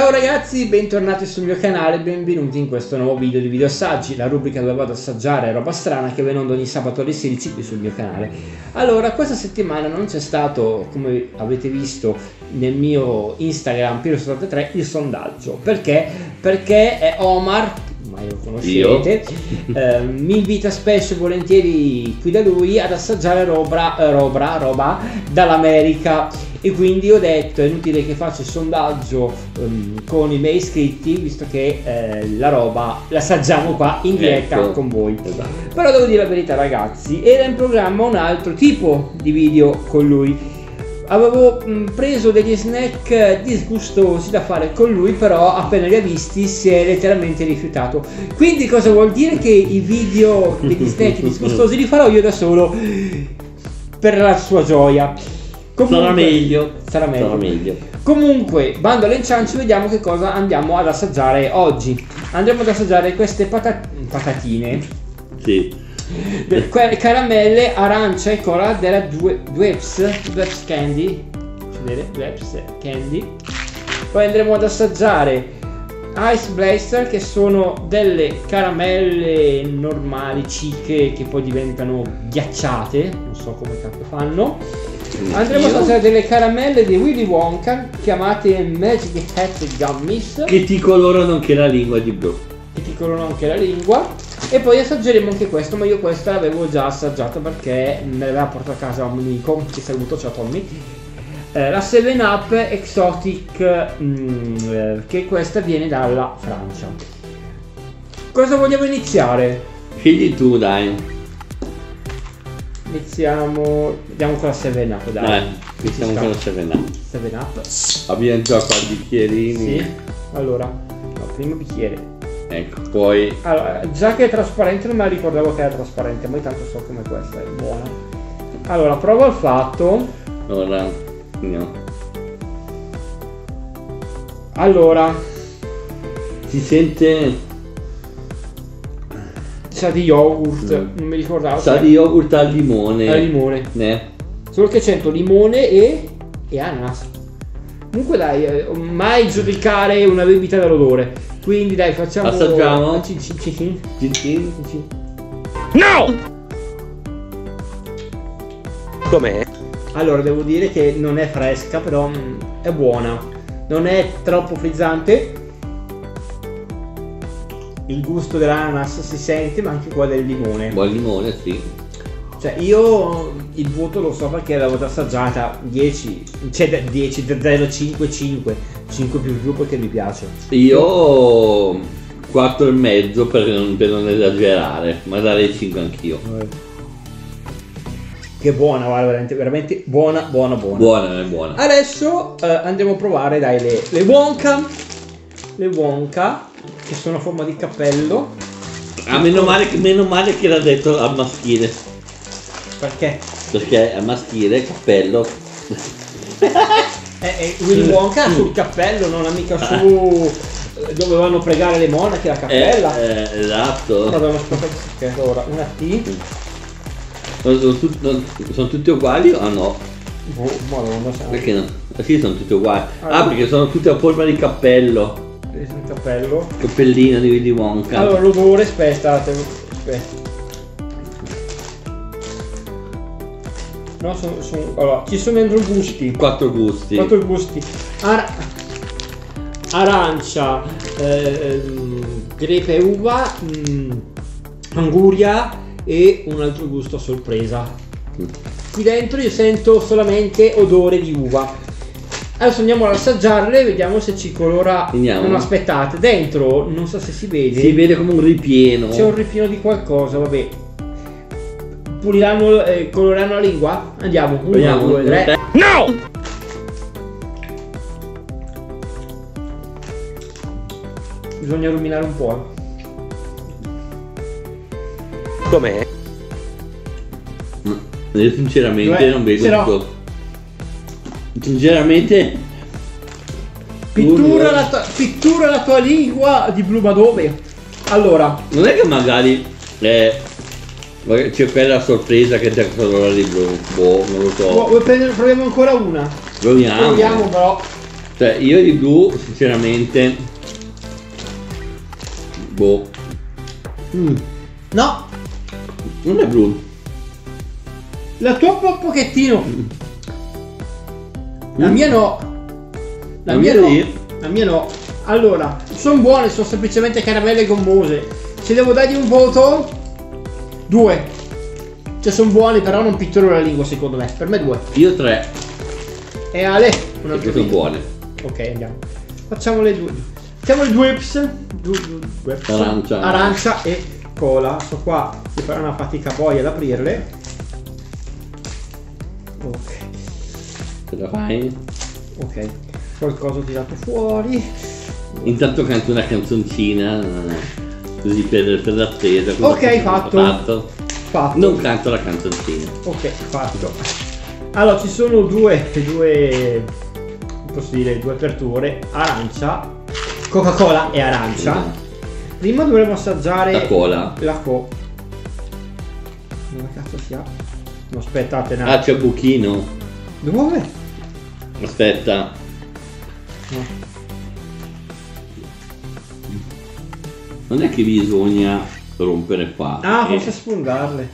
Ciao ragazzi, bentornati sul mio canale, benvenuti in questo nuovo video di video assaggi, la rubrica dove vado ad assaggiare roba strana che viene ogni sabato alle 16 qui sul mio canale. Allora, questa settimana non c'è stato, come avete visto nel mio Instagram Piero73, il sondaggio. Perché? Perché è Omar, ormai lo conoscete, mi invita spesso e volentieri qui da lui ad assaggiare roba dall'America. E quindi ho detto è inutile che faccia il sondaggio con i miei iscritti, visto che la roba la assaggiamo qua in diretta con voi. Esatto. Però devo dire la verità ragazzi, era in programma un altro tipo di video con lui. Avevo preso degli snack disgustosi da fare con lui, però appena li ha visti si è letteralmente rifiutato. Quindi cosa vuol dire? Che i video degli snack disgustosi li farò io da solo per la sua gioia. Comunque, sarà meglio. Comunque, bando alle ciance, vediamo che cosa andiamo ad assaggiare oggi. Andremo ad assaggiare queste patatine. Sì. Caramelle arancia e cola della Dweps Candy. Dweps Candy. Poi andremo ad assaggiare Ice Blaster, che sono delle caramelle normali, cicche, che poi diventano ghiacciate. Non so come cazzo fanno. Andremo a assaggiare delle caramelle di Willy Wonka chiamate Magic Hat Gummies, che ti colorano anche la lingua di blu. E poi assaggeremo anche questo, ma io questa l'avevo già assaggiata perché me l'aveva portata a casa un amico, che saluto, ciao Tommy. La 7up Exotic, che questa viene dalla Francia. Cosa vogliamo iniziare? Scegli tu, dai. Vediamo con la 7up, dai. Iniziamo con la 7up. 7up. Abbiamo già qua i bicchierini. Sì. Allora, no, primo bicchiere. Ecco, poi. Allora, già che è trasparente non me la ricordavo che era trasparente, ma intanto so come questa è buona. Allora, provo il fatto. Allora, no. Allora, si sente. Sa di yogurt, non mi ricordavo. Sa di yogurt al limone. Al limone. Solo che sento limone e ananas. Comunque dai, mai giudicare una bibita dall'odore. Quindi dai, facciamo. Assaggiamo. No! Com'è? Allora, devo dire che non è fresca, però è buona. Non è troppo frizzante. Il gusto dell'ananas si sente, ma anche qua del limone. Buon limone, sì. Cioè io il voto lo so perché l'avevo assaggiata 10, cioè 10, 0, 5, 5 più perché mi piace. Io 4,5 per non esagerare, ma darei 5 anch'io. Che buona, guarda, veramente buona. Buona. Adesso andremo a provare, dai, le Wonka. Le Wonka, che sono a forma di cappello. Meno male che l'ha detto al maschile. Perché? Perché al maschile cappello. Willy Wonka sul cappello, non ha mica su dove vanno a pregare le monache la cappella. Esatto. Madonna, aspetta, allora, una T. Sono tutte uguali o no? Madonna, perché no? Sì, sono tutte uguali. Perché sono tutte a forma di cappello. Un cappello. Cappellino di Willy Wonka. Allora l'odore, aspetta. No, allora, ci sono dentro gusti. 4 gusti. Arancia, grepe e uva, anguria e un altro gusto a sorpresa. Qui dentro io sento solamente odore di uva. Adesso andiamo ad assaggiarle e vediamo se ci colora. Andiamo. Non aspettate, dentro non so se si vede. Si vede come un ripieno. C'è un ripieno di qualcosa, vabbè. Coloreranno la lingua? Andiamo. 1, 2, 3. No! Bisogna ruminare un po'. Com'è? Io sinceramente non vedo tutto. Sinceramente pittura la tua lingua di blu, ma dove? Allora, non è che magari c'è quella sorpresa che ti colora di blu. Boh, non lo so. Proviamo ancora una. Proviamo però. Cioè io di blu sinceramente boh. No, Non è blu. la tua un pochettino. La mia no. La La mia mia no. sì. La mia no. Allora, sono buone, sono semplicemente caramelle gommose. Se devo dargli un voto, 2. Cioè sono buoni, però non pitturano la lingua secondo me. Per me 2. Io 3. E Ale, un altro Perché sono video. buone. Ok, andiamo. Facciamo le due. Facciamo le due whips. Arancia e cola. Sto qua si farà una fatica poi ad aprirle. Ok. Ce la fai? Ok. Qualcosa ho tirato fuori. Intanto canto una canzoncina così per l'attesa. Ok, fatto. Fatto. Non canto la canzoncina. Ok, fatto. Allora ci sono due posso dire, due aperture. Arancia, Coca-Cola e arancia. Prima dovremo assaggiare La cola. la co. Dove cazzo si ha? No, aspettate, no. Ah, c'è il buchino. Dove? Aspetta. No. Non è che bisogna rompere qua. Ah, forse sfondarle.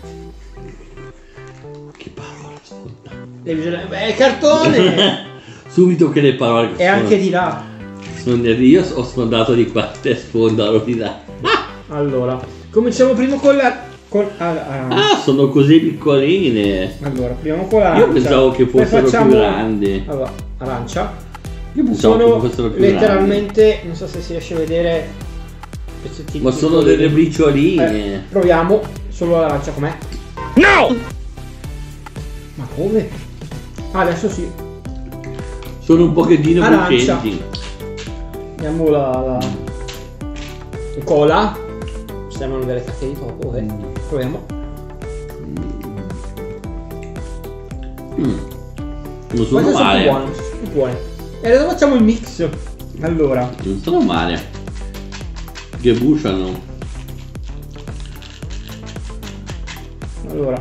Che parola sfonda. È cartone! Subito che le parole E anche di là. io ho sfondato di qua e sfondalo di là. Allora, cominciamo prima con la... Ah, sono così piccoline. Allora, prima con la... Io pensavo che fossero più grandi. Allora, arancia. Io pensavo Sono che fossero più letteralmente, non so se si riesce a vedere, pezzettini. Ma sono delle bricioline. Proviamo, solo l'arancia com'è? No! Ma come? Ah, adesso sì. Sono un pochettino Arancia. lucenti. Andiamo la cola. Sembrano delle cacche di topo, ok. Proviamo. Non sono Queste male. sono buone, sono buone. E adesso facciamo il mix. Allora, Non sono male. Che bruciano. allora.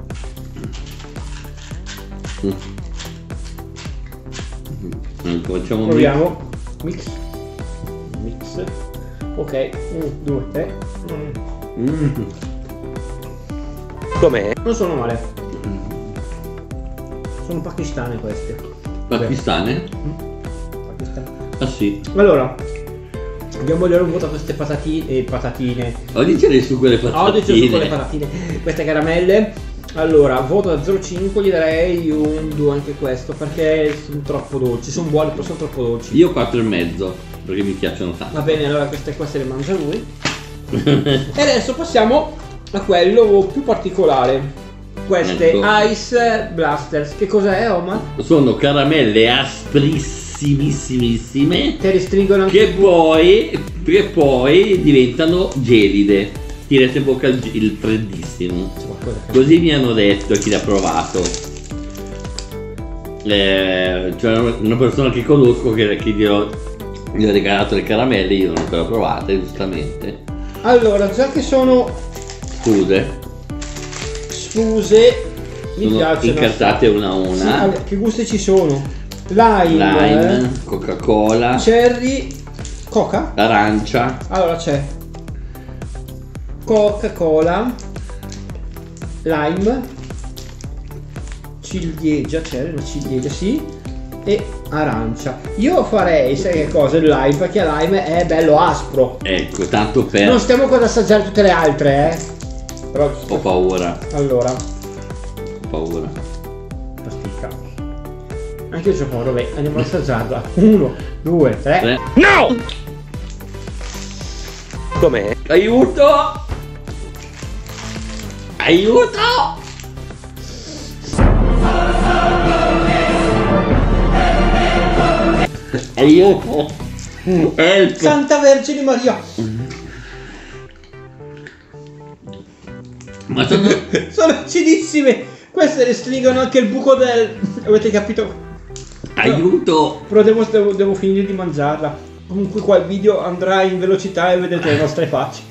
Facciamo un Proviamo. Mix. Mix. Ok, 1, 2, 3. Com'è? Non sono male. Sono pakistane queste. Pakistane? Pakistane. Ah sì. Allora, abbiamo dare un voto a queste patatine. Oggi ce l'hai su quelle patatine. Oggi c'è su quelle patatine. Queste caramelle. Allora, voto da 0,5 gli darei un 2 anche questo perché sono troppo dolci. Sono buoni, però sono troppo dolci. Io 4,5 perché mi piacciono tanto. Va bene, allora queste qua se le mangia lui. E adesso passiamo a quello più particolare. Queste Ecco. Ice Blasters. Che cos'è, Omar? Sono caramelle asprissimissimissime Che restringono anche che poi diventano gelide. Tirate in bocca il freddissimo. qualcosa che... Così mi hanno detto chi l'ha provato. C'è una persona che conosco che gli ho regalato le caramelle, io non le ho provate, giustamente. Allora, già che sono Sfuse. sfuse, mi Sono piacciono. incartate una a Sì, una. allora, che gusti ci sono? Lime, Coca-Cola, cherry, coca? arancia, Allora c'è Coca-Cola, lime, ciliegia, c'è una ciliegia, sì, e arancia. Io farei, sai che cosa? Il lime, perché il lime è bello aspro. ecco, tanto per... Non stiamo qua ad assaggiare tutte le altre, Però Ho paura, allora, ho paura. pasticca. Anche io c'ho paura, vabbè, andiamo ad assaggiarla. 1, 2, 3. No! Com'è? Aiuto! Aiuto! Aiuto! Help! Santa Vergine Maria! Ma sono... Sono acidissime! Queste restringono anche il buco del... Avete capito? Aiuto! Però devo finire di mangiarla. Comunque qua il video andrà in velocità e vedete le nostre facce.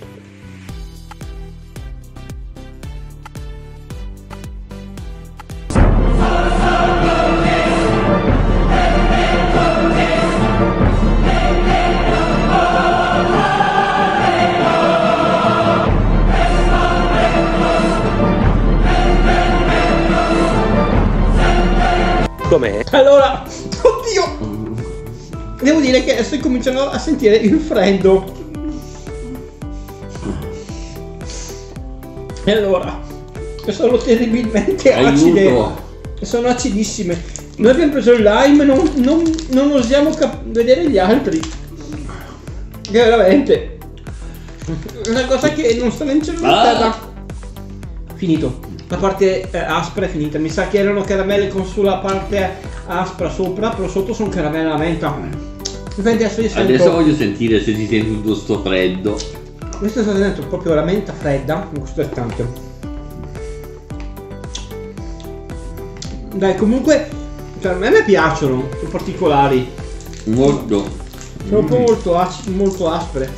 Com'è? Allora, oddio, devo dire che sto cominciando a sentire il freddo. E allora, sono terribilmente acide. Aiuto. Sono acidissime. Noi abbiamo preso il lime, non osiamo vedere gli altri. Che veramente una cosa che non sta neanche in terra. Finito. La parte aspra è finita. Mi sa che erano caramelle con sulla parte aspra sopra, però sotto sono caramelle alla menta. Infatti Adesso voglio sentire se ti senti tutto sto freddo. Questo sta dentro proprio la menta fredda, mi gusta tanto. Dai, comunque, cioè, a me piacciono, sono particolari. Molto. Sono un po' molto aspre.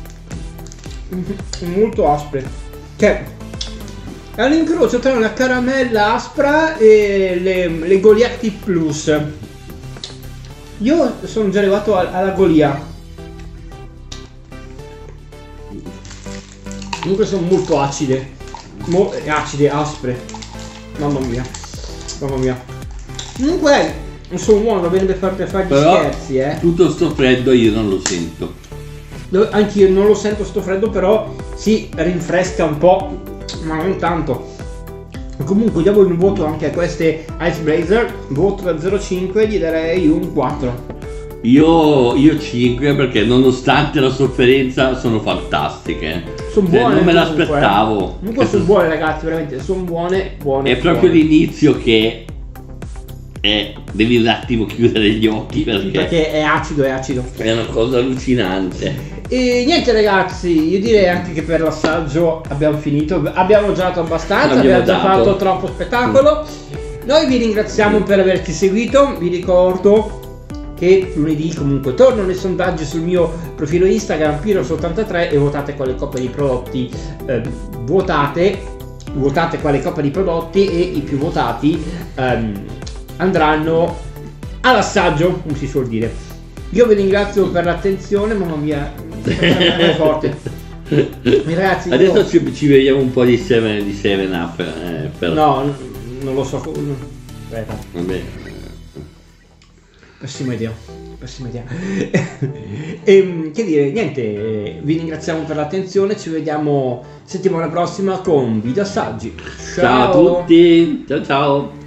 Molto aspre. Che è un incrocio tra una caramella aspra e le Goliath Plus. Io sono già arrivato alla Golia. Comunque sono molto acide. Aspre. Mamma mia. Mamma mia. Comunque sono buono, va bene per fare gli scherzi, Tutto sto freddo io non lo sento. Anch'io non lo sento sto freddo, però si rinfresca un po', ma non tanto. Comunque diamo un voto anche a queste Ice Blazer. Voto da 0,5 gli darei un 4. Io 5 perché nonostante la sofferenza sono fantastiche. Sono buone. Non me l'aspettavo. Comunque sono buone, ragazzi, veramente, sono buone. È proprio l'inizio che devi un attimo chiudere gli occhi perché è acido, è una cosa allucinante. E niente ragazzi, io direi anche che per l'assaggio abbiamo finito. Abbiamo giocato abbastanza, abbiamo già fatto troppo spettacolo. Noi vi ringraziamo per averci seguito. Vi ricordo che lunedì comunque tornano i sondaggi sul mio profilo Instagram Piros83 e votate quale coppia di prodotti votate quale coppia di prodotti e i più votati andranno all'assaggio, come si suol dire. Io vi ringrazio per l'attenzione, mamma mia, è forte. Ragazzi, adesso ci vediamo un po' di 7 Up no, non lo so. Aspetta. Vabbè. Pessima idea. E che dire, niente, vi ringraziamo per l'attenzione, ci vediamo settimana prossima con video assaggi. Ciao a tutti, ciao.